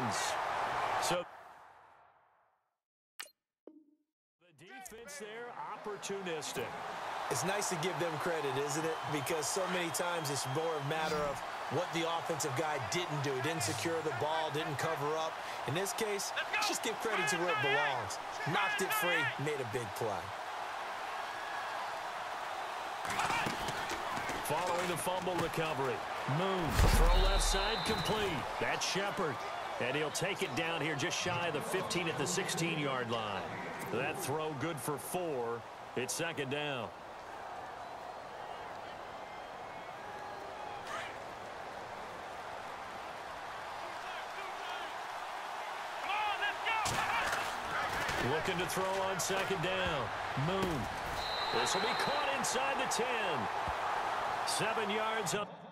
ends. So the defense there, opportunistic. It's nice to give them credit, isn't it? Because so many times it's more a matter of what the offensive guy didn't do. Didn't secure the ball, didn't cover up. In this case, let's just give credit to where it belongs. Knocked it free, made a big play. Following the fumble recovery. Moon, throw left side complete. That's Shepard. And he'll take it down here just shy of the 15 at the 16-yard line. That throw good for 4. It's second down. Looking to throw on second down. Moon. This will be caught inside the 10. 7 yards up.